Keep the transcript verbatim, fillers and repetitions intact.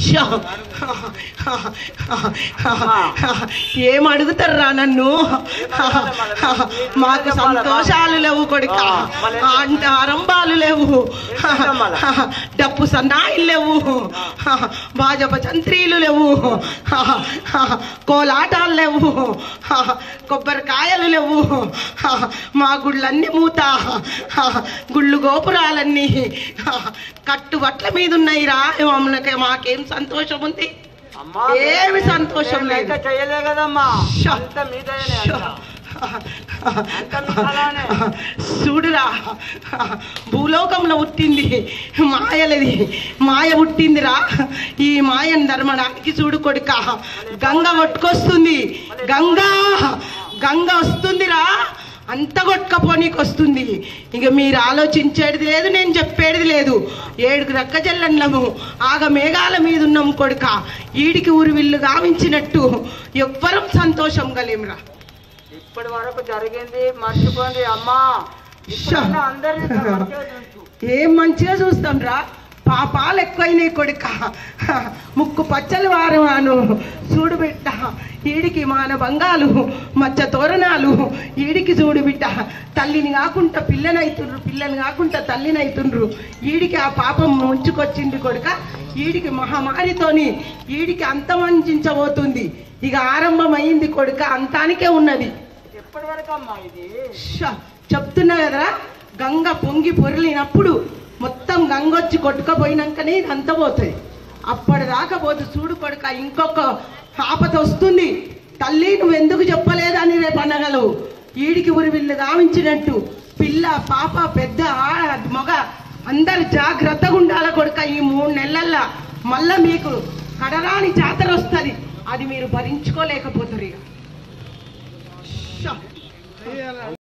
ఏం అడుగుతారా నన్ను? మాకు సంతోషాలు లేవు కొడుక, అంటే ఆరంభాలు లేవు, డప్పు సన్నాయిలు లేవు, భాజప చంత్రీలు లేవు, కోలాటాలు లేవు, కొబ్బరికాయలు లేవు, మా గుళ్ళన్నీ మూత, గుళ్ళు గోపురాలన్నీ కట్టుబట్ల మీద ఉన్నాయిరా. మమ్మల్ని మాకేం సంతోషం ఉంది? ఏమి సంతోషం లేదు. చూడురా, భూలోకంలో పుట్టింది మాయలది, మాయ పుట్టిందిరా. ఈ మాయను ధర్మడానికి చూడు కొడుక, గంగ కొట్టుకొస్తుంది, గంగా గంగ వస్తుందిరా, అంత కొట్టుకపోనీకి వస్తుంది. ఇక మీరు ఆలోచించేది లేదు, నేను చెప్పేది లేదు. ఏడుగు రక్కజల్లము ఆగ మేఘాల మీద ఉన్నాం కొడుక, ఈడికి ఊరి విల్లు గావించినట్టు ఎవ్వరం సంతోషం గలేమురా. ఇప్పటి వరకు జరిగింది మర్చిపోండి అమ్మా. ఏం మంచిగా చూస్తాం రా, పాపాలు ఎక్కువైనాయి కొడుక, ముక్కు పచ్చలు వారవాను చూడు బిడ్డ. ఈడికి మాన బంగాలు మచ్చ తోరణాలు, ఈడికి చూడు బిడ్డ, తల్లిని కాకుండా పిల్లనైతుండ్రు, పిల్లని కాకుండా తల్లినైతుండ్రు. ఈడికి ఆ పాపం ముంచుకొచ్చింది కొడుక, ఈడికి మహమ్మారితోని ఈడికి అంతమంచించబోతుంది. ఇక ఆరంభమైంది కొడుక, అంతానికే ఉన్నది. ఎప్పటి వరకు అమ్మా ఇది? చెప్తున్నా కదరా, గంగ పొంగి పొరిలినప్పుడు మొత్తం గంగొచ్చి కొట్టుకపోయినాకనే ఇది అంత పోతుంది. అప్పటిదాకా పోతు చూడు కొడుక. ఇంకొక ఆపత వస్తుంది. తల్లి నువ్వు ఎందుకు చెప్పలేదని రేపు అనగలవు. ఈడికి ఊరి వీళ్ళు గావించినట్టు పిల్ల పాప పెద్ద ఆడ మగ అందరు జాగ్రత్తగా ఉండాల కొడుక. ఈ మూడు నెలల్లో మళ్ళా మీకు కడరాని జాతర వస్తుంది, అది మీరు భరించుకోలేకపోతారు ఇక.